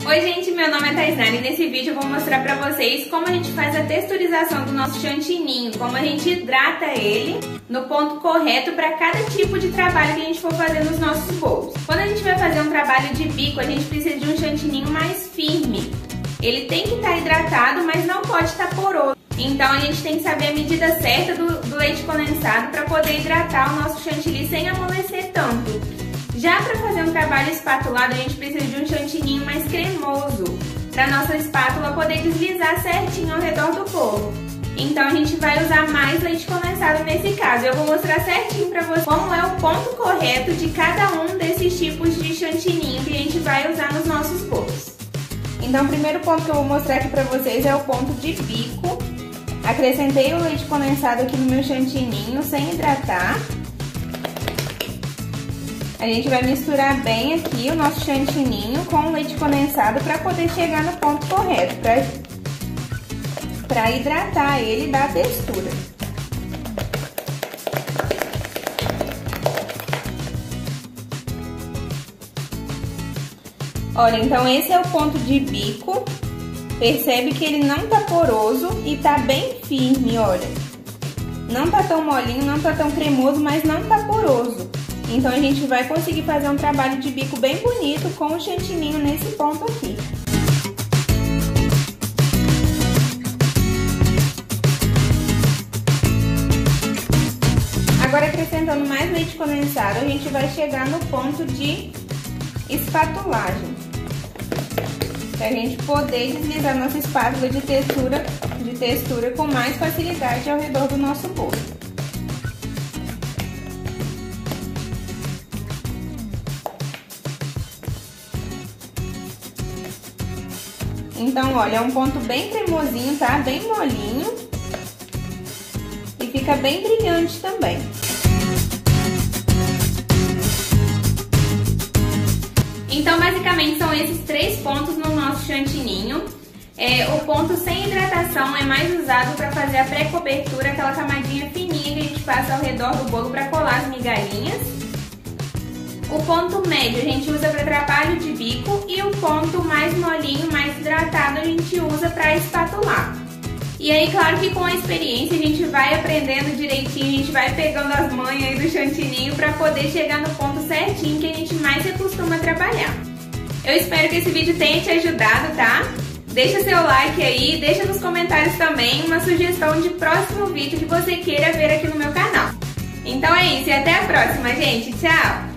Oi gente, meu nome é Taisnara e nesse vídeo eu vou mostrar pra vocês como a gente faz a texturização do nosso chantininho, como a gente hidrata ele no ponto correto para cada tipo de trabalho que a gente for fazer nos nossos bolos. Quando a gente vai fazer um trabalho de bico, a gente precisa de um chantininho mais firme. Ele tem que estar hidratado, mas não pode estar poroso. Então a gente tem que saber a medida certa do leite condensado para poder hidratar o nosso chantilly sem amolecer tanto. Já para fazer um trabalho espatulado, a gente precisa de um chantininho mais cremoso, para nossa espátula poder deslizar certinho ao redor do bolo. Então a gente vai usar mais leite condensado nesse caso. Eu vou mostrar certinho para vocês como é o ponto correto de cada um desses tipos de chantininho que a gente vai usar nos nossos bolos. Então o primeiro ponto que eu vou mostrar aqui para vocês é o ponto de bico. Acrescentei o leite condensado aqui no meu chantininho sem hidratar. A gente vai misturar bem aqui o nosso chantininho com o leite condensado para poder chegar no ponto correto, para hidratar ele e dar textura. Olha, então esse é o ponto de bico. Percebe que ele não tá poroso e tá bem firme, olha. Não tá tão molinho, não tá tão cremoso, mas não tá poroso. Então a gente vai conseguir fazer um trabalho de bico bem bonito com o chantininho nesse ponto aqui. Agora, acrescentando mais leite condensado, a gente vai chegar no ponto de espatulagem. Para a gente poder deslizar nossa espátula de textura com mais facilidade ao redor do nosso bolo. Então, olha, é um ponto bem cremosinho, tá? Bem molinho. E fica bem brilhante também. Então, basicamente, são esses três pontos no nosso chantininho. O ponto sem hidratação é mais usado para fazer a pré-cobertura, aquela camadinha fininha que a gente passa ao redor do bolo para colar as migalhinhas. O ponto médio a gente usa para trabalho de bico e o ponto mais molinho, mais hidratado, a gente usa para espatular. E aí, claro que com a experiência a gente vai aprendendo direitinho, a gente vai pegando as manhas aí do chantininho para poder chegar no ponto certinho que a gente mais se acostuma a trabalhar. Eu espero que esse vídeo tenha te ajudado, tá? Deixa seu like aí, deixa nos comentários também uma sugestão de próximo vídeo que você queira ver aqui no meu canal. Então é isso e até a próxima, gente. Tchau!